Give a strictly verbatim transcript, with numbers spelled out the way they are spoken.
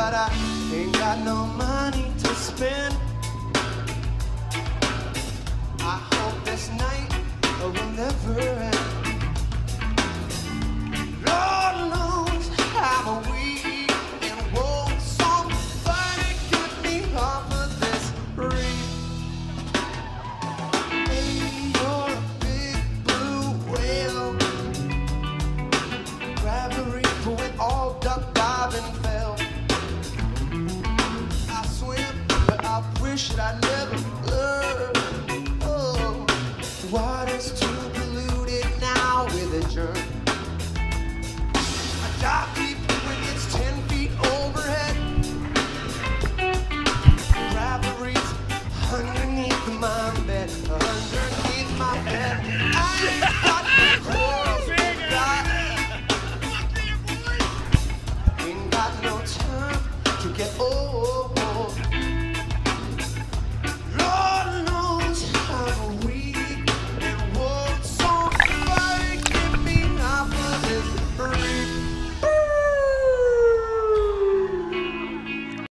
but I ain't got no money to spend. I hope this night will never end. Lord knows I'm weak and won't somebody get me off of this reef. Hey, you're a big blue whale. Grab the reef with all duck diving fell. I swim, but I wish that I